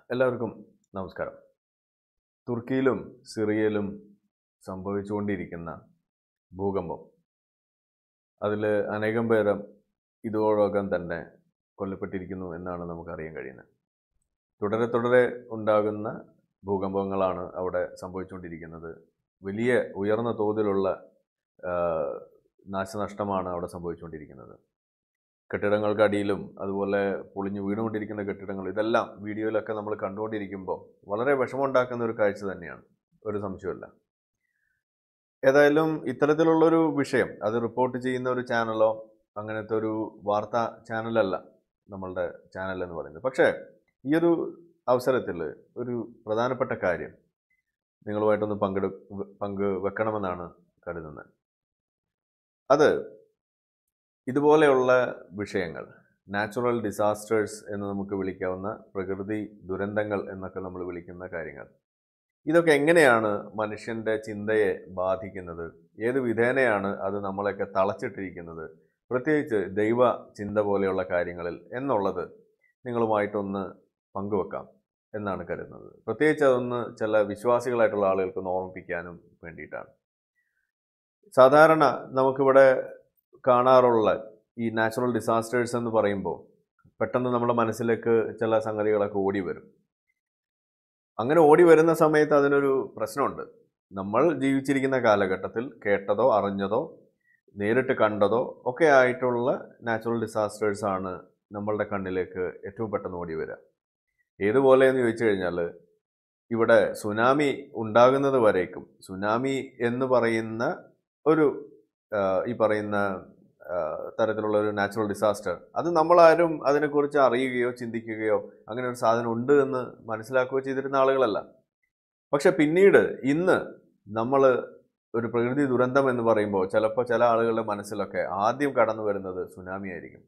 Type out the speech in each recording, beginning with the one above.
എല്ലാവർക്കും നമസ്കാരം. തുർക്കിയിലും സിറിയയിലും സംഭവിച്ചുകൊണ്ടിരിക്കുന്ന ഭൂകമ്പം, അതിൽ അനേകം പേര് ഇതോടകം തന്നെ കൊല്ലപ്പെട്ടിരിക്കുന്നു എന്നാണ് നമുക്കറിയാൻ കഴിയുന്നത്. തുടരെ തുടരെ ഉണ്ടാകുന്ന ഭൂകമ്പങ്ങളാണ് അവിടെ സംഭവിച്ചുകൊണ്ടിരിക്കുന്നത്. വലിയ ഉയർന്ന തോതിലുള്ള നാശനഷ്ടമാണ് അവിടെ സംഭവിച്ചുകൊണ്ടിരിക്കുന്നത്. കെട്ടിടങ്ങൾക്കടിയിലും അതുപോലെ പൊളിഞ്ഞു വീണുകൊണ്ടിരിക്കുന്ന കെട്ടിടങ്ങൾ, ഇതെല്ലാം വീഡിയോയിലൊക്കെ നമ്മൾ കണ്ടുകൊണ്ടിരിക്കുമ്പോൾ വളരെ വിഷമമുണ്ടാക്കുന്ന ഒരു കാഴ്ച തന്നെയാണ്, ഒരു സംശയമില്ല. ഏതായാലും ഇത്തരത്തിലുള്ളൊരു വിഷയം അത് റിപ്പോർട്ട് ചെയ്യുന്ന ഒരു ചാനലോ അങ്ങനത്തെ ഒരു വാർത്താ ചാനലല്ല നമ്മളുടെ ചാനൽ എന്ന് പറയുന്നത്. പക്ഷേ ഈ ഒരു അവസരത്തിൽ ഒരു പ്രധാനപ്പെട്ട കാര്യം നിങ്ങളുമായിട്ടൊന്ന് പങ്കുവെക്കണമെന്നാണ് കരുതുന്നത്. അത് ഇതുപോലെയുള്ള വിഷയങ്ങൾ, നാച്ചുറൽ ഡിസാസ്റ്റേഴ്സ് എന്ന് നമുക്ക് വിളിക്കാവുന്ന പ്രകൃതി ദുരന്തങ്ങൾ എന്നൊക്കെ നമ്മൾ വിളിക്കുന്ന കാര്യങ്ങൾ, ഇതൊക്കെ എങ്ങനെയാണ് മനുഷ്യൻ്റെ ചിന്തയെ ബാധിക്കുന്നത്, ഏത് വിധേനയാണ് അത് നമ്മളെയൊക്കെ തളച്ചിട്ടിരിക്കുന്നത്, പ്രത്യേകിച്ച് ദൈവ ചിന്ത പോലെയുള്ള കാര്യങ്ങളിൽ എന്നുള്ളത് നിങ്ങളുമായിട്ടൊന്ന് പങ്കുവെക്കാം എന്നാണ് കരുതുന്നത്. പ്രത്യേകിച്ച് അതൊന്ന് ചില വിശ്വാസികളായിട്ടുള്ള ആളുകൾക്ക് ഓർമ്മിപ്പിക്കാനും വേണ്ടിയിട്ടാണ്. സാധാരണ നമുക്കിവിടെ കാണാറുള്ള ഈ നാച്ചുറൽ ഡിസാസ്റ്റേഴ്സ് എന്ന് പറയുമ്പോൾ പെട്ടെന്ന് നമ്മുടെ മനസ്സിലേക്ക് ചില സംഗതികളൊക്കെ ഓടി വരും. അങ്ങനെ ഓടി വരുന്ന സമയത്ത് അതിനൊരു പ്രശ്നമുണ്ട്. നമ്മൾ ജീവിച്ചിരിക്കുന്ന കാലഘട്ടത്തിൽ കേട്ടതോ അറിഞ്ഞതോ നേരിട്ട് കണ്ടതോ ഒക്കെ ആയിട്ടുള്ള നാച്ചുറൽ ഡിസാസ്റ്റേഴ്സ് ആണ് നമ്മളുടെ കണ്ണിലേക്ക് ഏറ്റവും പെട്ടെന്ന് ഓടി വരിക. ഏതുപോലെ എന്ന് ചോദിച്ചു കഴിഞ്ഞാൽ, ഇവിടെ സുനാമി ഉണ്ടാകുന്നത് വരേക്കും സുനാമി എന്ന് പറയുന്ന ഒരു ഈ പറയുന്ന തരത്തിലുള്ള ഒരു നാച്ചുറൽ ഡിസാസ്റ്റർ, അത് നമ്മളാരും അതിനെക്കുറിച്ച് അറിയുകയോ ചിന്തിക്കുകയോ അങ്ങനെ ഒരു സാധനം ഉണ്ട് എന്ന് മനസ്സിലാക്കുകയോ ചെയ്തിരുന്ന ആളുകളല്ല. പക്ഷെ പിന്നീട് ഇന്ന് നമ്മൾ ഒരു പ്രകൃതി ദുരന്തം എന്ന് പറയുമ്പോൾ ചിലപ്പോൾ ചില ആളുകളുടെ മനസ്സിലൊക്കെ ആദ്യം കടന്നു വരുന്നത് സുനാമി ആയിരിക്കും.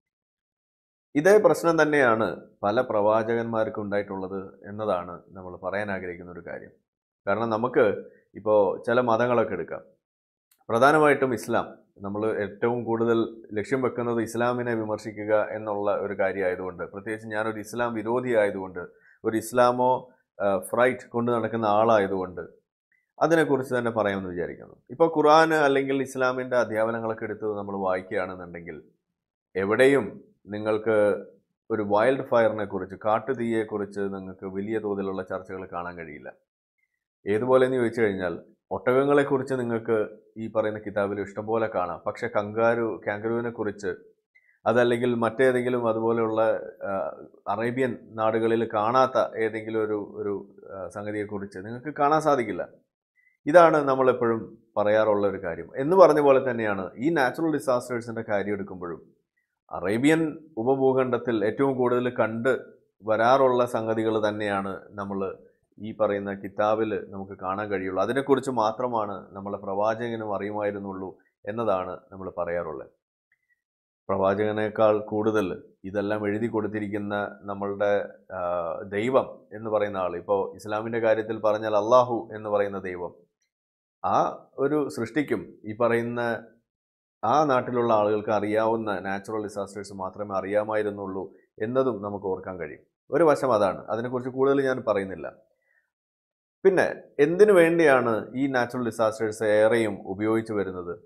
ഇതേ പ്രശ്നം തന്നെയാണ് പല പ്രവാചകന്മാർക്കും ഉണ്ടായിട്ടുള്ളത് എന്നതാണ് നമ്മൾ പറയാൻ ആഗ്രഹിക്കുന്ന ഒരു കാര്യം. കാരണം നമുക്ക് ഇപ്പോൾ ചില മതങ്ങളൊക്കെ എടുക്കാം. പ്രധാനമായിട്ടും ഇസ്ലാം, നമ്മൾ ഏറ്റവും കൂടുതൽ ലക്ഷ്യം വെക്കുന്നത് ഇസ്ലാമിനെ വിമർശിക്കുക എന്നുള്ള ഒരു കാര്യമായതുകൊണ്ട്, പ്രത്യേകിച്ച് ഞാനൊരു ഇസ്ലാം വിരോധി ആയതുകൊണ്ട്, ഒരു ഇസ്ലാമോ ഫ്രൈറ്റ് കൊണ്ട് നടക്കുന്ന ആളായതുകൊണ്ട് അതിനെക്കുറിച്ച് തന്നെ പറയാമെന്ന് വിചാരിക്കുന്നു. ഇപ്പോൾ ഖുർആൻ അല്ലെങ്കിൽ ഇസ്ലാമിൻ്റെ അധ്യാപനങ്ങളൊക്കെ എടുത്ത് നമ്മൾ വായിക്കുകയാണെന്നുണ്ടെങ്കിൽ എവിടെയും നിങ്ങൾക്ക് ഒരു വൈൽഡ് ഫയറിനെ കുറിച്ച്, കാട്ടുതീയെക്കുറിച്ച് നിങ്ങൾക്ക് വലിയ തോതിലുള്ള ചർച്ചകൾ കാണാൻ കഴിയില്ല. ഏതുപോലെയെന്ന് ചോദിച്ചു കഴിഞ്ഞാൽ, ഒട്ടകങ്ങളെക്കുറിച്ച് നിങ്ങൾക്ക് ഈ പറയുന്ന കിതാബിൽ ഇഷ്ടംപോലെ കാണാം. പക്ഷെ കാങ്കരുവിനെ കുറിച്ച്, അതല്ലെങ്കിൽ മറ്റേതെങ്കിലും അതുപോലെയുള്ള അറേബ്യൻ നാടുകളിൽ കാണാത്ത ഏതെങ്കിലും ഒരു സംഗതിയെക്കുറിച്ച് നിങ്ങൾക്ക് കാണാൻ സാധിക്കില്ല. ഇതാണ് നമ്മളെപ്പോഴും പറയാറുള്ള ഒരു കാര്യം. എന്ന് പറഞ്ഞ പോലെ തന്നെയാണ് ഈ നാച്ചുറൽ ഡിസാസ്റ്റേഴ്സിൻ്റെ കാര്യം എടുക്കുമ്പോഴും അറേബ്യൻ ഉപഭൂഖണ്ഡത്തിൽ ഏറ്റവും കൂടുതൽ കണ്ട് വരാറുള്ള സംഗതികൾ തന്നെയാണ് നമ്മൾ ഈ പറയുന്ന കിതാബിൽ നമുക്ക് കാണാൻ കഴിയുള്ളൂ. അതിനെക്കുറിച്ച് മാത്രമാണ് നമ്മളെ പ്രവാചകനും അറിയുമായിരുന്നുള്ളൂ എന്നതാണ് നമ്മൾ പറയാറുള്ളത്. പ്രവാചകനേക്കാൾ കൂടുതൽ ഇതെല്ലാം എഴുതി കൊടുത്തിരിക്കുന്ന നമ്മളുടെ ദൈവം എന്ന് പറയുന്ന ആൾ, ഇപ്പോൾ ഇസ്ലാമിൻ്റെ കാര്യത്തിൽ പറഞ്ഞാൽ അള്ളാഹു എന്ന് പറയുന്ന ദൈവം, ആ ഒരു സൃഷ്ടിക്കും ഈ പറയുന്ന ആ നാട്ടിലുള്ള ആളുകൾക്ക് അറിയാവുന്ന നാച്ചുറൽ ഡിസാസ്റ്റേഴ്സ് മാത്രമേ അറിയാമായിരുന്നുള്ളൂ എന്നതും നമുക്ക് ഓർക്കാൻ കഴിയും. ഒരു വശം അതാണ്. അതിനെക്കുറിച്ച് കൂടുതൽ ഞാൻ പറയുന്നില്ല. പിന്നെ എന്തിനു വേണ്ടിയാണ് ഈ നാച്ചുറൽ ഡിസാസ്റ്റേഴ്സ് ഏറെയും ഉപയോഗിച്ചു വരുന്നത്?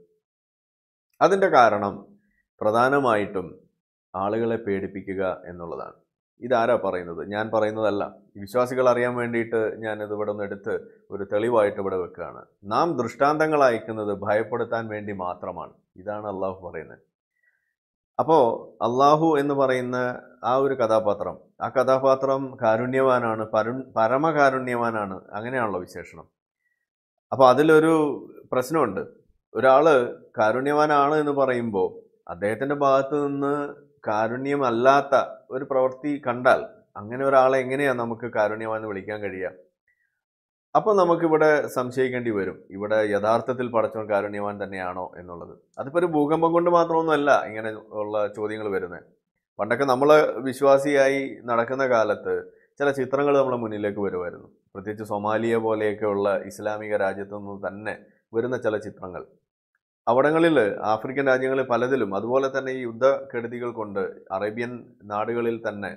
അതിൻ്റെ കാരണം പ്രധാനമായിട്ടും ആളുകളെ പേടിപ്പിക്കുക എന്നുള്ളതാണ്. ഇതാരാ പറയുന്നത്? ഞാൻ പറയുന്നതല്ല. വിശ്വാസികൾ അറിയാൻ വേണ്ടിയിട്ട് ഞാനിത് ഇവിടെ ഒന്ന് എടുത്ത് ഒരു തെളിവായിട്ട് ഇവിടെ വെക്കുകയാണ്. നാം ദൃഷ്ടാന്തങ്ങൾ അയക്കുന്നത് ഭയപ്പെടുത്താൻ വേണ്ടി മാത്രമാണ്. ഇതാണ് അള്ളാഹു പറയുന്നത്. അപ്പോൾ അള്ളാഹു എന്ന് പറയുന്ന ആ ഒരു കഥാപാത്രം, ആ കഥാപാത്രം കാരുണ്യവാനാണ്, പരമകാരുണ്യവാനാണ്, അങ്ങനെയാണല്ലോ വിശേഷണം. അപ്പോൾ അതിലൊരു പ്രശ്നമുണ്ട്. ഒരാൾ കാരുണ്യവാനാണ് എന്ന് പറയുമ്പോൾ അദ്ദേഹത്തിൻ്റെ ഭാഗത്ത് നിന്ന് കാരുണ്യമല്ലാത്ത ഒരു പ്രവൃത്തി കണ്ടാൽ അങ്ങനെ ഒരാളെ എങ്ങനെയാണ് നമുക്ക് കാരുണ്യവാൻ എന്ന് വിളിക്കാൻ കഴിയുക? അപ്പോൾ നമുക്കിവിടെ സംശയിക്കേണ്ടി വരും, ഇവിടെ യഥാർത്ഥത്തിൽ പടച്ചവൻ കാരുണ്യവാൻ തന്നെയാണോ എന്നുള്ളത്. അതിപ്പോൾ ഒരു ഭൂകമ്പം കൊണ്ട് മാത്രമൊന്നുമല്ല ഇങ്ങനെ ഉള്ള ചോദ്യങ്ങൾ വരുന്നത്. പണ്ടൊക്കെ നമ്മൾ വിശ്വാസിയായി നടക്കുന്ന കാലത്ത് ചില ചിത്രങ്ങൾ നമ്മുടെ മുന്നിലേക്ക് വരുമായിരുന്നു. പ്രത്യേകിച്ച് സൊമാലിയ പോലെയൊക്കെയുള്ള ഇസ്ലാമിക രാജ്യത്തു നിന്ന് തന്നെ വരുന്ന ചില ചിത്രങ്ങൾ. അവിടങ്ങളിൽ ആഫ്രിക്കൻ രാജ്യങ്ങളിൽ പലതിലും അതുപോലെ തന്നെ ഈ യുദ്ധക്കെടുതികൾ കൊണ്ട് അറേബ്യൻ നാടുകളിൽ തന്നെ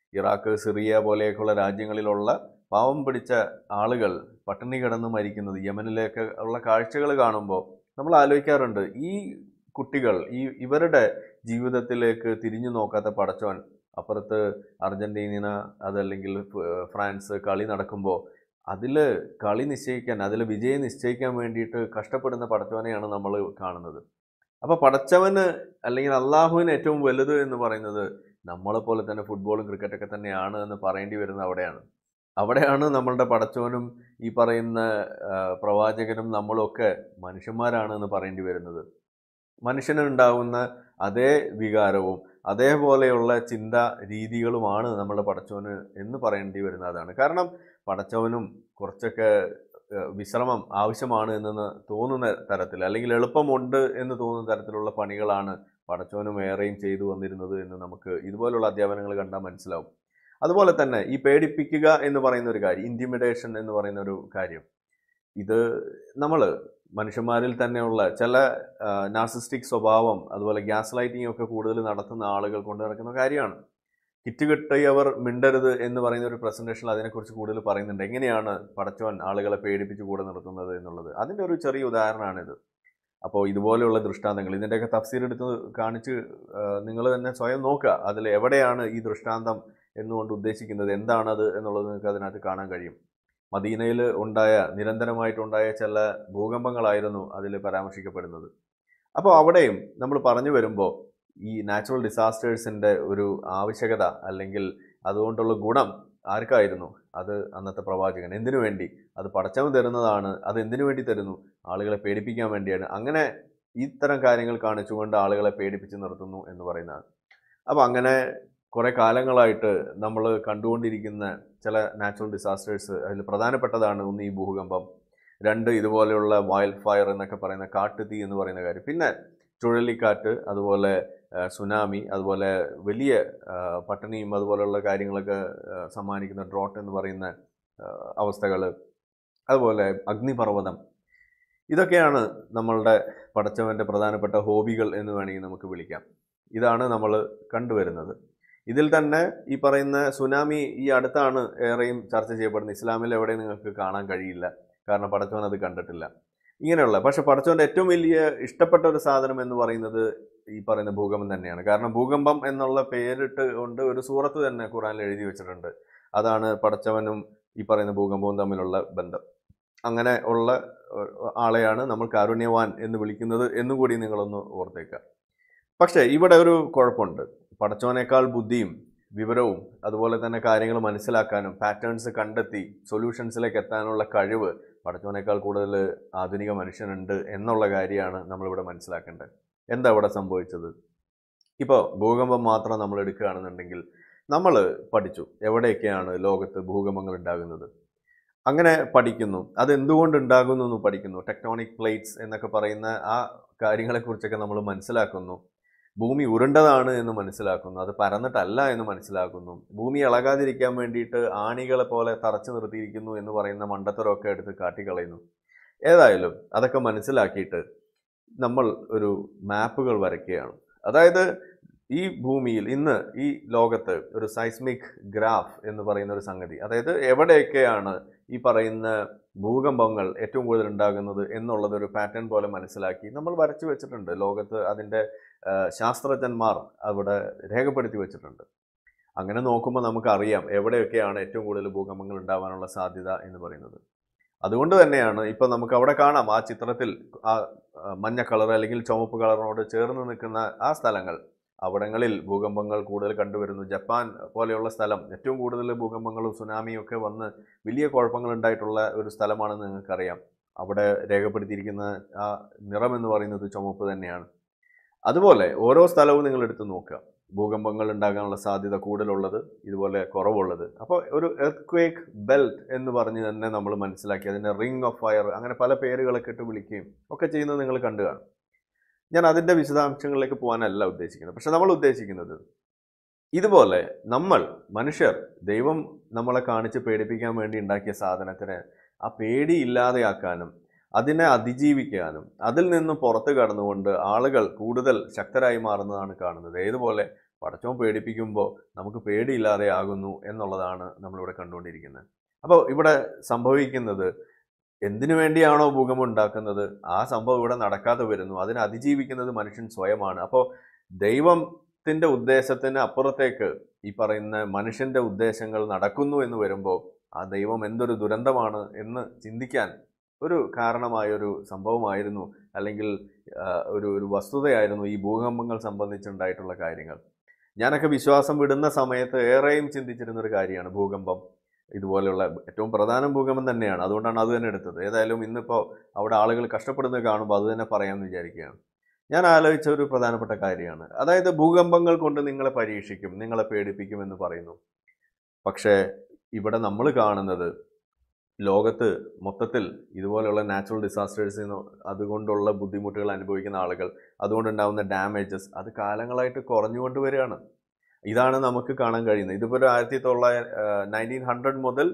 ഇറാഖ്, സിറിയ പോലെയൊക്കെയുള്ള രാജ്യങ്ങളിലുള്ള പാവം പിടിച്ച ആളുകൾ പട്ടിണി കിടന്ന് മരിക്കുന്നത്, യമനിലേക്ക് ഉള്ള കാഴ്ചകൾ കാണുമ്പോൾ നമ്മൾ ആലോചിക്കാറുണ്ട്, ഈ കുട്ടികൾ ഇവരുടെ ജീവിതത്തിലേക്ക് തിരിഞ്ഞു നോക്കാത്ത പടച്ചോൻ അപ്പുറത്ത് അർജന്റീന അതല്ലെങ്കിൽ ഫ്രാൻസ് കളി നടക്കുമ്പോൾ അതിൽ കളി നിശ്ചയിക്കാൻ, അതിൽ വിജയം നിശ്ചയിക്കാൻ വേണ്ടിയിട്ട് കഷ്ടപ്പെടുന്ന പടച്ചവനെയാണ് നമ്മൾ കാണുന്നത്. അപ്പോൾ പടച്ചവന് അല്ലെങ്കിൽ അള്ളാഹുവിന് ഏറ്റവും വലുത് എന്ന് പറയുന്നത് നമ്മളെ പോലെ തന്നെ ഫുട്ബോളും ക്രിക്കറ്റൊക്കെ തന്നെയാണ് എന്ന് പറയേണ്ടി വരുന്നത് അവിടെയാണ് നമ്മളുടെ പടച്ചവനും ഈ പറയുന്ന പ്രവാചകനും നമ്മളൊക്കെ മനുഷ്യന്മാരാണ് എന്ന് പറയേണ്ടി വരുന്നത്. മനുഷ്യനുണ്ടാവുന്ന അതേ വികാരവും അതേപോലെയുള്ള ചിന്താ രീതികളുമാണ് നമ്മുടെ പടച്ചവന് എന്ന് പറയേണ്ടി വരുന്നത് അതാണ്. കാരണം പടച്ചവനും കുറച്ചൊക്കെ വിശ്രമം ആവശ്യമാണ് എന്ന് തോന്നുന്ന തരത്തിൽ, അല്ലെങ്കിൽ എളുപ്പമുണ്ട് എന്ന് തോന്നുന്ന തരത്തിലുള്ള പണികളാണ് പടച്ചവനും ഏറെയും ചെയ്തു വന്നിരുന്നത് എന്ന് നമുക്ക് ഇതുപോലുള്ള അധ്യാപനങ്ങൾ കണ്ടാൽ മനസ്സിലാവും. അതുപോലെ തന്നെ ഈ പേടിപ്പിക്കുക എന്ന് പറയുന്ന ഒരു കാര്യം, ഇൻറ്റിമിഡേഷൻ എന്ന് പറയുന്ന ഒരു കാര്യം, ഇത് നമ്മൾ മനുഷ്യന്മാരിൽ തന്നെയുള്ള ചില നാർസിസ്റ്റിക് സ്വഭാവം, അതുപോലെ ഗ്യാസ് ലൈറ്റിംഗ് ഒക്കെ കൂടുതൽ നടത്തുന്ന ആളുകൾ കൊണ്ട് നടക്കുന്ന കാര്യമാണ്. കിറ്റ് കിട്ടിയവർ മിണ്ടരുത് എന്ന് പറയുന്ന ഒരു പ്രസന്റേഷനിൽ അതിനെക്കുറിച്ച് കൂടുതൽ പറയുന്നുണ്ട്. എങ്ങനെയാണ് പടച്ചവൻ ആളുകളെ പേടിപ്പിച്ച് കൂടെ നിർത്തുന്നത് എന്നുള്ളത്. അതിൻ്റെ ഒരു ചെറിയ ഉദാഹരണമാണിത്. അപ്പോൾ ഇതുപോലെയുള്ള ദൃഷ്ടാന്തങ്ങൾ, ഇതിൻ്റെയൊക്കെ തഫ്സീർ എടുത്ത് കാണിച്ച് നിങ്ങൾ തന്നെ സ്വയം നോക്കുക, അതിൽ എവിടെയാണ് ഈ ദൃഷ്ടാന്തം എന്നുകൊണ്ട് ഉദ്ദേശിക്കുന്നത്, എന്താണത് എന്നുള്ളത് നിങ്ങൾക്ക് അതിനകത്ത് കാണാൻ കഴിയും. മദീനയിൽ നിരന്തരമായിട്ടുണ്ടായ ചില ഭൂകമ്പങ്ങളായിരുന്നു അതിൽ പരാമർശിക്കപ്പെടുന്നത്. അപ്പോൾ അവിടെയും നമ്മൾ പറഞ്ഞു വരുമ്പോൾ ഈ നാച്ചുറൽ ഡിസാസ്റ്റേഴ്സിൻ്റെ ഒരു ആവശ്യകത അല്ലെങ്കിൽ അതുകൊണ്ടുള്ള ഗുണം ആർക്കായിരുന്നു? അത് അന്നത്തെ പ്രവാചകൻ. എന്തിനു വേണ്ടി? അത് പടച്ചവൻ തരുന്നതാണ്. അത് എന്തിനു വേണ്ടി തരുന്നു? ആളുകളെ പേടിപ്പിക്കാൻ വേണ്ടിയാണ്. അങ്ങനെ ഇത്തരം കാര്യങ്ങൾ കാണിച്ചുകൊണ്ട് ആളുകളെ പേടിപ്പിച്ച് നിർത്തുന്നു എന്ന് പറയുന്നതാണ്. അപ്പോൾ അങ്ങനെ കുറേ കാലങ്ങളായിട്ട് നമ്മൾ കണ്ടുകൊണ്ടിരിക്കുന്ന ചില നാച്ചുറൽ ഡിസാസ്റ്റേഴ്സ്, അതിൽ പ്രധാനപ്പെട്ടതാണ് ഒന്ന് ഈ ഭൂകമ്പം, രണ്ട് ഇതുപോലെയുള്ള വൈൽഡ് ഫയർ എന്നൊക്കെ പറയുന്ന കാട്ടുതീ എന്ന് പറയുന്ന കാര്യം, പിന്നെ ചുഴലിക്കാറ്റ്, അതുപോലെ സുനാമി, അതുപോലെ വലിയ പട്ടിണിയും അതുപോലെയുള്ള കാര്യങ്ങളൊക്കെ സമ്മാനിക്കുന്ന ഡ്രോട്ട് എന്ന് പറയുന്ന അവസ്ഥകൾ, അതുപോലെ അഗ്നിപർവ്വതം. ഇതൊക്കെയാണ് നമ്മളുടെ പടച്ചവൻ്റെ പ്രധാനപ്പെട്ട ഹോബികൾ എന്ന് വേണമെങ്കിൽ നമുക്ക് വിളിക്കാം. ഇതാണ് നമ്മൾ കണ്ടുവരുന്നത്. ഇതിൽ തന്നെ ഈ പറയുന്ന സുനാമി ഈ അടുത്താണ് ഏറെയും ചർച്ച ചെയ്യപ്പെടുന്നത്. ഇസ്ലാമിൽ എവിടെയും നിങ്ങൾക്ക് കാണാൻ കഴിയില്ല, കാരണം പടച്ചവൻ അത് കണ്ടിട്ടില്ല. ഇങ്ങനെയുള്ള, പക്ഷെ പടച്ചവൻ്റെ ഏറ്റവും വലിയ ഇഷ്ടപ്പെട്ട ഒരു സാധനം എന്ന് പറയുന്നത് ഈ പറയുന്ന ഭൂകമ്പം തന്നെയാണ്. കാരണം ഭൂകമ്പം എന്നുള്ള പേരിട്ട് കൊണ്ട് ഒരു സൂറത്ത് തന്നെ ഖുറാനിൽ എഴുതി വെച്ചിട്ടുണ്ട്. അതാണ് പടച്ചവനും ഈ പറയുന്ന ഭൂകമ്പവും തമ്മിലുള്ള ബന്ധം. അങ്ങനെ ഉള്ള ആളെയാണ് നമ്മൾ കാരുണ്യവാൻ എന്ന് വിളിക്കുന്നത് എന്നുകൂടി നിങ്ങളൊന്ന് ഓർത്തേക്കുക. പക്ഷേ ഇവിടെ ഒരു കുഴപ്പമുണ്ട്. പടച്ചവനേക്കാൾ ബുദ്ധിയും വിവരവും അതുപോലെ തന്നെ കാര്യങ്ങൾ മനസ്സിലാക്കാനും പാറ്റേൺസ് കണ്ടെത്തി സൊല്യൂഷൻസിലേക്ക് എത്താനുള്ള കഴിവ് പടച്ചവനേക്കാൾ കൂടുതൽ ആധുനിക മനുഷ്യനുണ്ട് എന്നുള്ള കാര്യമാണ് നമ്മളിവിടെ മനസ്സിലാക്കേണ്ടത്. എന്താ ഇവിടെ സംഭവിച്ചത്? ഇപ്പോൾ ഭൂകമ്പം മാത്രം നമ്മൾ എടുക്കുകയാണെന്നുണ്ടെങ്കിൽ നമ്മൾ പഠിച്ചു എവിടെയൊക്കെയാണ് ലോകത്ത് ഭൂകമ്പങ്ങൾ ഉണ്ടാകുന്നത്. അങ്ങനെ പഠിക്കുന്നു, അതെന്തുകൊണ്ട് ഉണ്ടാകുന്നു എന്ന് പഠിക്കുന്നു. ടെക്ടോണിക് പ്ലേറ്റ്സ് എന്നൊക്കെ പറയുന്ന ആ കാര്യങ്ങളെക്കുറിച്ചൊക്കെ നമ്മൾ മനസ്സിലാക്കുന്നു. ഭൂമി ഉരുണ്ടതാണ് എന്ന് മനസ്സിലാക്കുന്നു, അത് പരന്നിട്ടല്ല എന്ന് മനസ്സിലാക്കുന്നു. ഭൂമി ഇളകാതിരിക്കാൻ വേണ്ടിയിട്ട് ആണികളെ പോലെ തറച്ചു നിർത്തിയിരിക്കുന്നു എന്ന് പറയുന്ന മണ്ടത്തരമൊക്കെ എടുത്ത് കാട്ടിക്കളയുന്നു. ഏതായാലും അതൊക്കെ മനസ്സിലാക്കിയിട്ട് നമ്മൾ ഒരു മാപ്പുകൾ വരയ്ക്കുകയാണ്. അതായത് ഈ ഭൂമിയിൽ ഇന്ന് ഈ ലോകത്ത് ഒരു സൈസ്മിക് ഗ്രാഫ് എന്ന് പറയുന്ന ഒരു സംഗതി, അതായത് എവിടെയൊക്കെയാണ് ഈ പറയുന്ന ഭൂകമ്പങ്ങൾ ഏറ്റവും കൂടുതൽ ഉണ്ടാകുന്നത് എന്നുള്ളത് ഒരു പാറ്റേൺ പോലെ മനസ്സിലാക്കി നമ്മൾ വരച്ചു വെച്ചിട്ടുണ്ട്. ലോകത്ത് അതിൻ്റെ ശാസ്ത്രജ്ഞന്മാർ അവിടെ രേഖപ്പെടുത്തി വെച്ചിട്ടുണ്ട്. അങ്ങനെ നോക്കുമ്പോൾ നമുക്കറിയാം എവിടെയൊക്കെയാണ് ഏറ്റവും കൂടുതൽ ഭൂകമ്പങ്ങൾ ഉണ്ടാകാനുള്ള സാധ്യത എന്ന് പറയുന്നത്. അതുകൊണ്ട് തന്നെയാണ് ഇപ്പം നമുക്ക് അവിടെ കാണാം ആ ചിത്രത്തിൽ ആ മഞ്ഞ കളർ അല്ലെങ്കിൽ ചുവപ്പ് കളറിനോട് ചേർന്ന് നിൽക്കുന്ന ആ സ്ഥലങ്ങൾ, അവിടങ്ങളിൽ ഭൂകമ്പങ്ങൾ കൂടുതൽ കണ്ടുവരുന്നു. ജപ്പാൻ പോലെയുള്ള സ്ഥലം ഏറ്റവും കൂടുതൽ ഭൂകമ്പങ്ങളും സുനാമിയും ഒക്കെ വന്ന് വലിയ കുഴപ്പങ്ങൾ ഉണ്ടായിട്ടുള്ള ഒരു സ്ഥലമാണെന്ന് നിങ്ങൾക്കറിയാം. അവിടെ രേഖപ്പെടുത്തിയിരിക്കുന്ന ആ നിറം എന്ന് പറയുന്നത് ചുവപ്പ് തന്നെയാണ്. അതുപോലെ ഓരോ സ്ഥലവും നിങ്ങൾ എടുത്ത് നോക്കുക, ഭൂകമ്പങ്ങൾ ഉണ്ടാകാനുള്ള സാധ്യത കൂടുതലുള്ളത്, ഇതുപോലെ കുറവുള്ളത്. അപ്പോൾ ഒരു എർത്ത്ക്വേക്ക് ബെൽറ്റ് എന്ന് പറഞ്ഞ് തന്നെ നമ്മൾ മനസ്സിലാക്കി, അതിൻ്റെ റിംഗ് ഓഫ് ഫയർ, അങ്ങനെ പല പേരുകളൊക്കെ ഇട്ട് വിളിക്കുകയും ഒക്കെ ചെയ്യുന്നത് നിങ്ങൾ കണ്ടു കാണും. ഞാൻ അതിൻ്റെ വിശദാംശങ്ങളിലേക്ക് പോകാനല്ല ഉദ്ദേശിക്കുന്നത്. പക്ഷെ നമ്മൾ ഉദ്ദേശിക്കുന്നത് ഇതുപോലെ നമ്മൾ മനുഷ്യർ, ദൈവം നമ്മളെ കാണിച്ച് പേടിപ്പിക്കാൻ വേണ്ടി ഉണ്ടാക്കിയ സാധനത്തിന് ആ പേടി ഇല്ലാതെയാക്കാനും അതിനെ അതിജീവിക്കാനും അതിൽ നിന്ന് പുറത്ത് കടന്നുകൊണ്ട് ആളുകൾ കൂടുതൽ ശക്തരായി മാറുന്നതാണ് കാണുന്നത്. ഏതുപോലെ പടച്ചോൻ പേടിപ്പിക്കുമ്പോൾ നമുക്ക് പേടിയില്ലാതെ ആകുന്നു എന്നുള്ളതാണ് നമ്മളിവിടെ കണ്ടുകൊണ്ടിരിക്കുന്നത്. അപ്പോൾ ഇവിടെ സംഭവിക്കുന്നത്, എന്തിനു വേണ്ടിയാണോ ഭൂകമ്പം ഉണ്ടാക്കുന്നത് ആ സംഭവം ഇവിടെ നടക്കാതെ വരുന്നു. അതിനെ അതിജീവിക്കുന്നത് മനുഷ്യൻ സ്വയമാണ്. അപ്പോൾ ദൈവത്തിന്റെ ഉദ്ദേശത്തിന് അപ്പുറത്തേക്ക് ഈ പറയുന്ന മനുഷ്യന്റെ ഉദ്ദേശങ്ങൾ നടക്കുന്നു എന്ന് വരുമ്പോൾ ആ ദൈവം എന്തൊരു ദുരന്തമാണ് എന്ന് ചിന്തിക്കാൻ ഒരു കാരണമായൊരു സംഭവമായിരുന്നു, അല്ലെങ്കിൽ ഒരു വസ്തുതയായിരുന്നു ഈ ഭൂകമ്പങ്ങൾ സംബന്ധിച്ചുണ്ടായിട്ടുള്ള കാര്യങ്ങൾ. ഞാനൊക്കെ വിശ്വാസം വിടുന്ന സമയത്ത് ഏറെയും ചിന്തിച്ചിരുന്ന ഒരു കാര്യമാണ് ഭൂകമ്പം. ഇതുപോലെയുള്ള ഏറ്റവും പ്രധാനം ഭൂകമ്പം തന്നെയാണ്. അതുകൊണ്ടാണ് അത് തന്നെ എടുത്തത്. ഏതായാലും ഇന്നിപ്പോൾ അവിടെ ആളുകൾ കഷ്ടപ്പെടുന്നത് കാണുമ്പോൾ അത് തന്നെ പറയാമെന്ന് വിചാരിക്കുകയാണ്. ഞാൻ ആലോചിച്ച ഒരു പ്രധാനപ്പെട്ട കാര്യമാണ്, അതായത് ഭൂകമ്പങ്ങൾ കൊണ്ട് നിങ്ങളെ പരീക്ഷിക്കും, നിങ്ങളെ പേടിപ്പിക്കും എന്ന് പറയുന്നു. പക്ഷേ ഇവിടെ നമ്മൾ കാണുന്നത് ലോകത്ത് മൊത്തത്തിൽ ഇതുപോലെയുള്ള നാച്ചുറൽ ഡിസാസ്റ്റേഴ്സ് അതുകൊണ്ടുള്ള ബുദ്ധിമുട്ടുകൾ അനുഭവിക്കുന്ന ആളുകൾ, അതുകൊണ്ടുണ്ടാകുന്ന ഡാമേജസ് അത് കാലങ്ങളായിട്ട് കുറഞ്ഞുകൊണ്ട് വരികയാണ്. ഇതാണ് നമുക്ക് കാണാൻ കഴിയുന്നത്. ഇതിപ്പോൾ ഒരു 1900 മുതൽ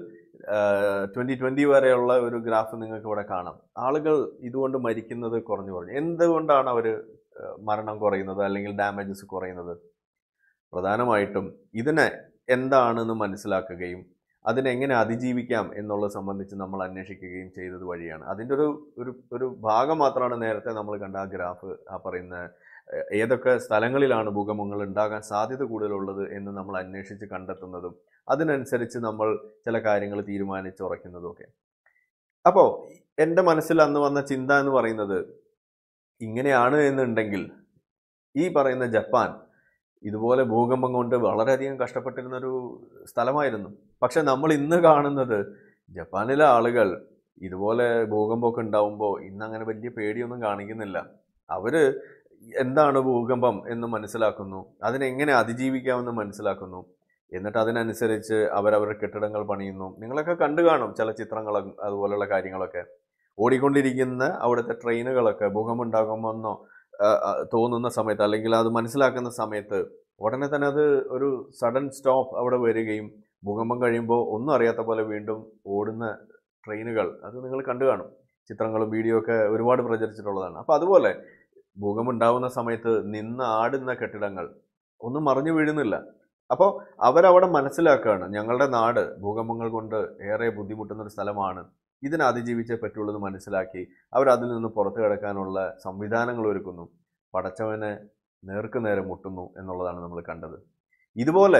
2020 വരെയുള്ള ഒരു ഗ്രാഫ് നിങ്ങൾക്ക് ഇവിടെ കാണാം. ആളുകൾ ഇതുകൊണ്ട് മരിക്കുന്നത് കുറഞ്ഞു. എന്തുകൊണ്ടാണ് അവർ മരണം കുറയുന്നത് അല്ലെങ്കിൽ ഡാമേജസ് കുറയുന്നത്? പ്രധാനമായിട്ടും ഇതിനെ എന്താണെന്ന് മനസ്സിലാക്കുകയും അതിനെങ്ങനെ അതിജീവിക്കാം എന്നുള്ളത് സംബന്ധിച്ച് നമ്മൾ അന്വേഷിക്കുകയും ചെയ്തത് വഴിയാണ്. അതിൻ്റെ ഒരു ഭാഗം മാത്രമാണ് നേരത്തെ നമ്മൾ കണ്ട ആ ഗ്രാഫ്, ആ പറയുന്ന ഏതൊക്കെ സ്ഥലങ്ങളിലാണ് ഭൂകമ്പങ്ങൾ ഉണ്ടാകാൻ സാധ്യത കൂടുതലുള്ളത് എന്ന് നമ്മൾ അന്വേഷിച്ച് കണ്ടെത്തുന്നതും അതിനനുസരിച്ച് നമ്മൾ ചില കാര്യങ്ങൾ തീരുമാനിച്ചുറയ്ക്കുന്നതും ഒക്കെ. അപ്പോൾ എൻ്റെ മനസ്സിൽ അന്ന് വന്ന ചിന്ത എന്ന് പറയുന്നത്, ഇങ്ങനെയാണ് എന്നുണ്ടെങ്കിൽ ഈ പറയുന്ന ജപ്പാൻ ഇതുപോലെ ഭൂകമ്പം കൊണ്ട് വളരെയധികം കഷ്ടപ്പെട്ടിരുന്നൊരു സ്ഥലമായിരുന്നു. പക്ഷെ നമ്മൾ ഇന്ന് കാണുന്നത് ജപ്പാനിലെ ആളുകൾ ഇതുപോലെ ഭൂകമ്പമൊക്കെ ഉണ്ടാവുമ്പോൾ ഇന്ന് അങ്ങനെ വലിയ പേടിയൊന്നും കാണിക്കുന്നില്ല. അവർ എന്താണ് ഭൂകമ്പം എന്ന് മനസ്സിലാക്കുന്നു, അതിനെങ്ങനെ അതിജീവിക്കാമെന്ന് മനസ്സിലാക്കുന്നു, എന്നിട്ട് അതിനനുസരിച്ച് അവരവരുടെ കെട്ടിടങ്ങൾ പണിയുന്നു. നിങ്ങളൊക്കെ കണ്ടു കാണും ചില ചിത്രങ്ങളും അതുപോലെയുള്ള കാര്യങ്ങളൊക്കെ. ഓടിക്കൊണ്ടിരിക്കുന്ന അവിടുത്തെ ട്രെയിനുകളൊക്കെ ഭൂകമ്പം ഉണ്ടാകുമെന്നോ തോന്നുന്ന സമയത്ത്, അല്ലെങ്കിൽ അത് മനസ്സിലാക്കുന്ന സമയത്ത് ഉടനെ തന്നെ അത് ഒരു സഡൻ സ്റ്റോപ്പ് അവിടെ വരികയും ഭൂകമ്പം കഴിയുമ്പോൾ ഒന്നും അറിയാത്ത പോലെ വീണ്ടും ഓടുന്ന ട്രെയിനുകൾ അത് നിങ്ങൾ കണ്ടു കാണും. ചിത്രങ്ങളും വീഡിയോ ഒക്കെ ഒരുപാട് പ്രചരിച്ചിട്ടുള്ളതാണ്. അപ്പോൾ അതുപോലെ ഭൂകമ്പം ഉണ്ടാകുന്ന സമയത്ത് നിന്ന് ആടുന്ന കെട്ടിടങ്ങൾ ഒന്നും മറിഞ്ഞു വീഴുന്നില്ല. അപ്പോൾ അവരവിടെ മനസ്സിലാക്കുകയാണ്, ഞങ്ങളുടെ നാട് ഭൂകമ്പങ്ങൾ കൊണ്ട് ഏറെ ബുദ്ധിമുട്ടുന്ന ഒരു സ്ഥലമാണ്, ഇതിനെ അതിജീവിച്ചേ പറ്റുള്ളൂ എന്ന് മനസ്സിലാക്കി അവരതിൽ നിന്ന് പുറത്തു കിടക്കാനുള്ള സംവിധാനങ്ങൾ ഒരുക്കുന്നു. പടച്ചവനെ നേർക്കുനേരെ മുട്ടുന്നു എന്നുള്ളതാണ് നമ്മൾ കണ്ടത്. ഇതുപോലെ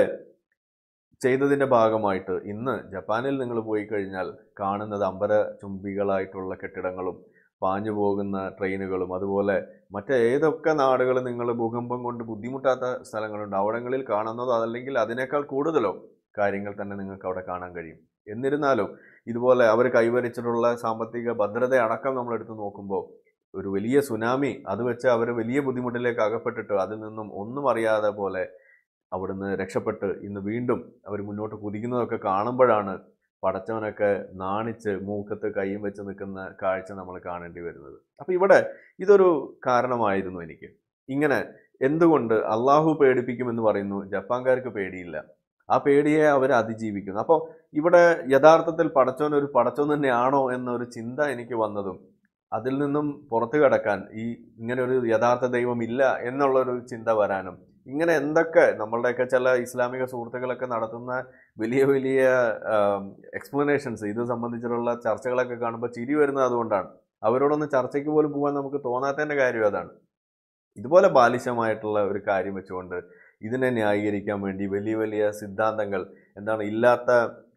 ചെയ്തതിൻ്റെ ഭാഗമായിട്ട് ഇന്ന് ജപ്പാനിൽ നിങ്ങൾ പോയി കഴിഞ്ഞാൽ കാണുന്നത് അമ്പരചുംബികളായിട്ടുള്ള കെട്ടിടങ്ങളും പാഞ്ഞു പോകുന്ന ട്രെയിനുകളും, അതുപോലെ മറ്റേതൊക്കെ നാടുകൾ നിങ്ങൾ ഭൂകമ്പം കൊണ്ട് ബുദ്ധിമുട്ടാത്ത സ്ഥലങ്ങളുണ്ട് അവിടങ്ങളിൽ കാണുന്നതോ അതല്ലെങ്കിൽ അതിനേക്കാൾ കൂടുതലോ കാര്യങ്ങൾ തന്നെ നിങ്ങൾക്ക് അവിടെ കാണാൻ കഴിയും. എന്നിരുന്നാലും ഇതുപോലെ അവർ കൈവരിച്ചിട്ടുള്ള സാമ്പത്തിക ഭദ്രത അടക്കം നമ്മൾ എടുത്ത് നോക്കുമ്പോൾ ഒരു വലിയ സുനാമി അത് വെച്ച് അവർ വലിയ ബുദ്ധിമുട്ടിലേക്ക് അകപ്പെട്ടിട്ട് അതിൽ നിന്നും ഒന്നും അറിയാതെ പോലെ അവിടുന്ന് രക്ഷപ്പെട്ട് ഇന്ന് വീണ്ടും അവർ മുന്നോട്ട് കുതിക്കുന്നതൊക്കെ കാണുമ്പോഴാണ് പടച്ചവനൊക്കെ നാണിച്ച് മൂക്കത്ത് കൈയും വെച്ച് നിൽക്കുന്ന കാഴ്ച നമ്മൾ കാണേണ്ടി വരുന്നത്. അപ്പം ഇവിടെ ഇതൊരു കാരണമായിരുന്നു എനിക്ക്. ഇങ്ങനെ എന്തുകൊണ്ട് അള്ളാഹു പേടിപ്പിക്കുമെന്ന് പറയുന്നു, ജപ്പാൻകാർക്ക് പേടിയില്ല, ആ പേടിയെ അവർ അതിജീവിക്കുന്നു. അപ്പോൾ ഇവിടെ യഥാർത്ഥത്തിൽ പടച്ചോൻ ഒരു പടച്ചോൻ തന്നെയാണോ എന്നൊരു ചിന്ത എനിക്ക് വന്നതും അതിൽ നിന്നും പുറത്തു കടക്കാൻ, ഇങ്ങനെ ഒരു യഥാർത്ഥ ദൈവം ഇല്ല എന്നുള്ളൊരു ചിന്ത വരാനും, ഇങ്ങനെ എന്തൊക്കെ നമ്മളുടെയൊക്കെ ചില ഇസ്ലാമിക സുഹൃത്തുക്കളൊക്കെ നടത്തുന്ന വലിയ വലിയ എക്സ്പ്ലനേഷൻസ് ഇത് സംബന്ധിച്ചിട്ടുള്ള ചർച്ചകളൊക്കെ കാണുമ്പോൾ ചിരി വരുന്നത് അതുകൊണ്ടാണ്. അവരോടൊന്ന് ചർച്ചയ്ക്ക് പോലും പോകാൻ നമുക്ക് തോന്നാത്തതിൻ്റെ കാര്യം അതാണ്. ഇതുപോലെ ബാലിശമായിട്ടുള്ള ഒരു കാര്യം വെച്ചുകൊണ്ട് ഇതിനെ ന്യായീകരിക്കാൻ വേണ്ടി വലിയ വലിയ സിദ്ധാന്തങ്ങൾ, ഇല്ലാത്ത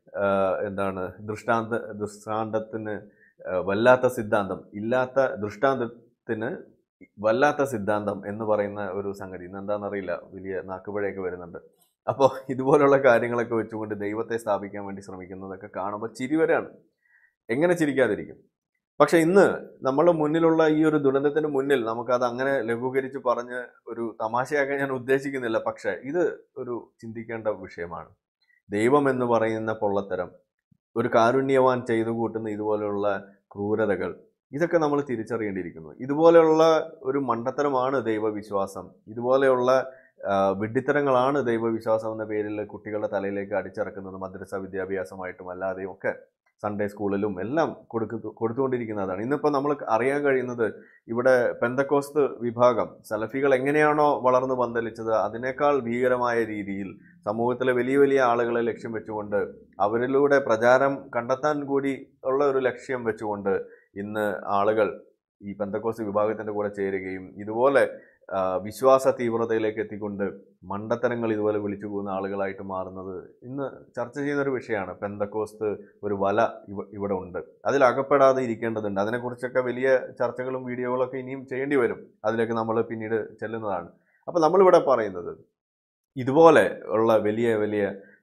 ദൃഷ്ടാന്തത്തിന് വല്ലാത്ത സിദ്ധാന്തം, ഇല്ലാത്ത ദൃഷ്ടാന്തത്തിന് വല്ലാത്ത സിദ്ധാന്തം എന്ന് പറയുന്ന ഒരു സംഗതി ഇന്ന് എന്താണെന്നറിയില്ല, വലിയ നാക്കുപഴയൊക്കെ വരുന്നുണ്ട്. അപ്പോൾ ഇതുപോലുള്ള കാര്യങ്ങളൊക്കെ വെച്ചുകൊണ്ട് ദൈവത്തെ സ്ഥാപിക്കാൻ വേണ്ടി ശ്രമിക്കുന്നതൊക്കെ കാണുമ്പോൾ ചിരി വരെയാണ്. എങ്ങനെ ചിരിക്കാതിരിക്കും? പക്ഷെ ഇന്ന് നമ്മുടെ മുന്നിലുള്ള ഈ ഒരു ദുരന്തത്തിന് മുന്നിൽ നമുക്കത് അങ്ങനെ ലഘൂകരിച്ച് പറഞ്ഞ് ഒരു തമാശയാക്കാൻ ഞാൻ ഉദ്ദേശിക്കുന്നില്ല. പക്ഷെ ഇത് ഒരു ചിന്തിക്കേണ്ട വിഷയമാണ്. ദൈവം എന്ന് പറയുന്ന പൊള്ളത്തരം, ഒരു കാരുണ്യവാൻ ചെയ്തു കൂട്ടുന്ന ഇതുപോലെയുള്ള ക്രൂരതകൾ, ഇതൊക്കെ നമ്മൾ തിരിച്ചറിയേണ്ടിയിരിക്കുന്നു. ഇതുപോലെയുള്ള ഒരു മണ്ടത്തരമാണ് ദൈവവിശ്വാസം, ഇതുപോലെയുള്ള വിഡ്ഢിത്തരങ്ങളാണ് ദൈവവിശ്വാസം എന്ന പേരിൽ കുട്ടികളുടെ തലയിലേക്ക് അടിച്ചിറക്കുന്നത്, മദ്രസ വിദ്യാഭ്യാസമായിട്ടും അല്ലാതെയും ഒക്കെ. സൺഡേ സ്കൂളിലും എല്ലാം കൊടുത്തുകൊണ്ടിരിക്കുന്നതാണ്. ഇന്നിപ്പോൾ നമ്മൾ അറിയാൻ കഴിയുന്നത് ഇവിടെ പെന്തക്കോസ്ത് വിഭാഗം സലഫികൾ എങ്ങനെയാണോ വളർന്നു പന്തലിച്ചത് അതിനേക്കാൾ ഭീകരമായ രീതിയിൽ സമൂഹത്തിലെ വലിയ വലിയ ആളുകളെ ലക്ഷ്യം വെച്ചുകൊണ്ട് അവരിലൂടെ പ്രചാരം കണ്ടെത്താൻ കൂടി ഉള്ള ഒരു ലക്ഷ്യം വെച്ചുകൊണ്ട് ഇന്ന് ആളുകൾ ഈ പെന്തക്കോസ്ത് വിഭാഗത്തിൻ്റെ കൂടെ ചേരുകയും ഇതുപോലെ വിശ്വാസ തീവ്രതയിലേക്ക് എത്തിക്കൊണ്ട് മണ്ടത്തരങ്ങൾ ഇതുപോലെ വിളിച്ചു പോകുന്ന ആളുകളായിട്ട് മാറുന്നത് ഇന്ന് ചർച്ച ചെയ്യുന്ന ഒരു വിഷയമാണ്. പെന്തക്കോസ്ത് ഒരു വല ഇവിടെ ഉണ്ട്, അതിൽ അകപ്പെടാതെ ഇരിക്കേണ്ടതുണ്ട്. അതിനെക്കുറിച്ചൊക്കെ വലിയ ചർച്ചകളും വീഡിയോകളൊക്കെ ഇനിയും ചെയ്യേണ്ടി വരും, അതിലേക്ക് നമ്മൾ പിന്നീട് ചെല്ലുന്നതാണ്. അപ്പോൾ നമ്മളിവിടെ പറയുന്നത് ഇതുപോലെ ഉള്ള വലിയ വലിയ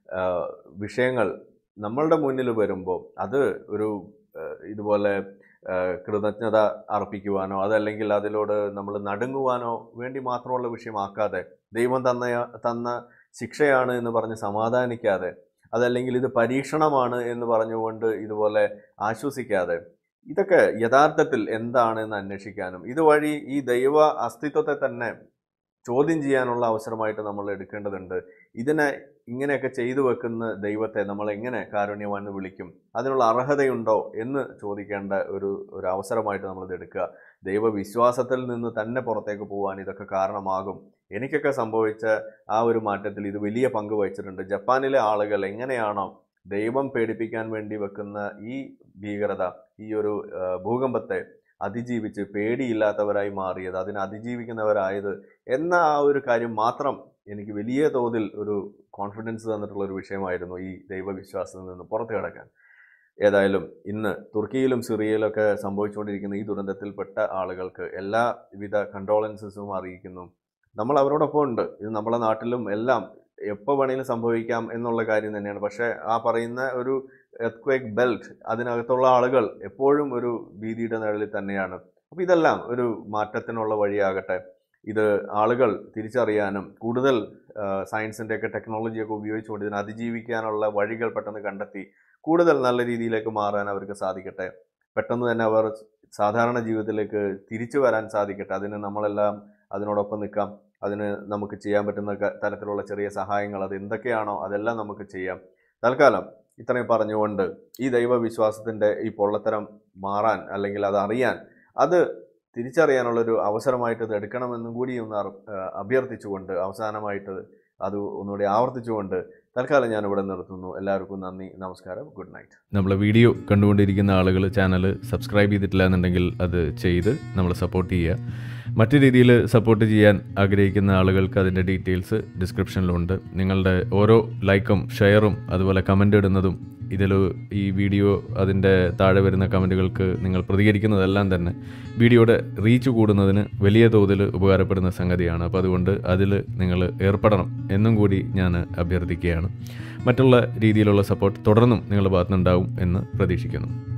വിഷയങ്ങൾ നമ്മളുടെ മുന്നിൽ വരുമ്പോൾ അത് ഒരു ഇതുപോലെ കൃതജ്ഞത അർപ്പിക്കുവാനോ അതല്ലെങ്കിൽ അതിലോട് നമ്മൾ നടുങ്ങുവാനോ വേണ്ടി മാത്രമുള്ള വിഷയമാക്കാതെ, ദൈവം തന്ന ശിക്ഷയാണ് എന്ന് പറഞ്ഞ് സമാധാനിക്കാതെ, അതല്ലെങ്കിൽ ഇത് പരീക്ഷണമാണ് എന്ന് പറഞ്ഞുകൊണ്ട് ഇതുപോലെ ആശ്വസിക്കാതെ, ഇതൊക്കെ യഥാർത്ഥത്തിൽ എന്താണെന്ന് അന്വേഷിക്കാനും ഇതുവഴി ഈ ദൈവ അസ്തിത്വത്തെ തന്നെ ചോദ്യം ചെയ്യാനുള്ള അവസരമായിട്ട് നമ്മൾ എടുക്കേണ്ടതുണ്ട്. ഇതിനെ ഇങ്ങനെയൊക്കെ ചെയ്തു വെക്കുന്ന ദൈവത്തെ നമ്മൾ എങ്ങനെ കാരുണ്യവാൻ വിളിക്കും, അതിനുള്ള അർഹതയുണ്ടോ എന്ന് ചോദിക്കേണ്ട ഒരു അവസരമായിട്ട് നമ്മളിത് എടുക്കുക. ദൈവവിശ്വാസത്തിൽ നിന്ന് തന്നെ പുറത്തേക്ക് പോകാൻ ഇതൊക്കെ കാരണമാകും. എനിക്കൊക്കെ സംഭവിച്ച ആ ഒരു മാറ്റത്തിൽ ഇത് വലിയ പങ്ക് വഹിച്ചിട്ടുണ്ട്. ജപ്പാനിലെ ആളുകൾ എങ്ങനെയാണോ ദൈവം പേടിപ്പിക്കാൻ വേണ്ടി വെക്കുന്ന ഈ ഭീകരത, ഈ ഒരു ഭൂകമ്പത്തെ അതിജീവിച്ച് പേടിയില്ലാത്തവരായി മാറിയത്, അതിനെ അതിജീവിക്കുന്നവരായത് എന്ന ആ ഒരു കാര്യം മാത്രം എനിക്ക് വലിയ തോതിൽ ഒരു കോൺഫിഡൻസ് തന്നിട്ടുള്ള ഒരു വിഷയമായിരുന്നു ഈ ദൈവവിശ്വാസത്തിൽ നിന്ന് പുറത്തു കിടക്കാൻ. ഏതായാലും ഇന്ന് തുർക്കിയിലും സിറിയയിലൊക്കെ സംഭവിച്ചുകൊണ്ടിരിക്കുന്ന ഈ ദുരന്തത്തിൽപ്പെട്ട ആളുകൾക്ക് എല്ലാവിധ കണ്ടോളൻസസും അറിയിക്കുന്നു. നമ്മൾ അവരോടൊപ്പം ഉണ്ട്. ഇത് നമ്മളെ നാട്ടിലും എല്ലാം എപ്പോൾ വേണമെങ്കിലും സംഭവിക്കാം എന്നുള്ള കാര്യം തന്നെയാണ്. പക്ഷേ ആ പറയുന്ന ഒരു എർത്ത്ക്വേക്ക് ബെൽറ്റ്, അതിനകത്തുള്ള ആളുകൾ എപ്പോഴും ഒരു ഭീതിയുടെ നിഴലിൽ തന്നെയാണ്. അപ്പോൾ ഇതെല്ലാം ഒരു മാറ്റത്തിനുള്ള വഴിയാകട്ടെ. ഇത് ആളുകൾ തിരിച്ചറിയാനും കൂടുതൽ സയൻസിൻ്റെയൊക്കെ ടെക്നോളജിയൊക്കെ ഉപയോഗിച്ചുകൊണ്ട് ഇതിനെ അതിജീവിക്കാനുള്ള വഴികൾ പെട്ടെന്ന് കണ്ടെത്തി കൂടുതൽ നല്ല രീതിയിലേക്ക് മാറാൻ അവർക്ക് സാധിക്കട്ടെ. പെട്ടെന്ന് തന്നെ അവർ സാധാരണ ജീവിതത്തിലേക്ക് തിരിച്ചു വരാൻ സാധിക്കട്ടെ. അതിന് നമ്മളെല്ലാം അതിനോടൊപ്പം നിൽക്കാം. അതിന് നമുക്ക് ചെയ്യാൻ പറ്റുന്ന തരത്തിലുള്ള ചെറിയ സഹായങ്ങൾ അത് എന്തൊക്കെയാണോ അതെല്ലാം നമുക്ക് ചെയ്യാം. തൽക്കാലം ഇത്രയും പറഞ്ഞുകൊണ്ട് ഈ ദൈവവിശ്വാസത്തിൻ്റെ ഈ പൊള്ളത്തരം മാറാൻ അല്ലെങ്കിൽ അത് അറിയാൻ, അത് തിരിച്ചറിയാനുള്ളൊരു അവസരമായിട്ട് ഇത് എടുക്കണമെന്നും കൂടി ഒന്ന് അഭ്യർത്ഥിച്ചുകൊണ്ട് അവസാനമായിട്ട് അത് ഒന്നുകൂടി ആവർത്തിച്ചുകൊണ്ട് തൽക്കാലം ഞാനിവിടെ നിർത്തുന്നു. എല്ലാവർക്കും നന്ദി, നമസ്കാരം, ഗുഡ് നൈറ്റ്. നമ്മളെ വീഡിയോ കണ്ടുകൊണ്ടിരിക്കുന്ന ആളുകൾ ചാനൽ സബ്സ്ക്രൈബ് ചെയ്തിട്ടില്ല എന്നുണ്ടെങ്കിൽ അത് ചെയ്ത് നമ്മളെ സപ്പോർട്ട് ചെയ്യുക. മറ്റു രീതിയിൽ സപ്പോർട്ട് ചെയ്യാൻ ആഗ്രഹിക്കുന്ന ആളുകൾക്ക് അതിൻ്റെ ഡീറ്റെയിൽസ് ഡിസ്ക്രിപ്ഷനിലുണ്ട്. നിങ്ങളുടെ ഓരോ ലൈക്കും ഷെയറും അതുപോലെ കമൻ്റ് ഇടുന്നതും ഇതിൽ ഈ വീഡിയോ അതിൻ്റെ താഴെ വരുന്ന കമൻറ്റുകൾക്ക് നിങ്ങൾ പ്രതികരിക്കുന്നതെല്ലാം തന്നെ വീഡിയോയുടെ റീച്ച് കൂടുന്നതിന് വലിയ തോതിൽ ഉപകാരപ്പെടുന്ന സംഗതിയാണ്. അപ്പോൾ അതുകൊണ്ട് അതിൽ നിങ്ങൾ ഏർപ്പെടണം എന്നും കൂടി ഞാൻ അഭ്യർത്ഥിക്കുകയാണ്. മറ്റുള്ള രീതിയിലുള്ള സപ്പോർട്ട് തുടർന്നും നിങ്ങളുടെ ഭാഗത്തുനിന്നുണ്ടാവും എന്ന് പ്രതീക്ഷിക്കുന്നു.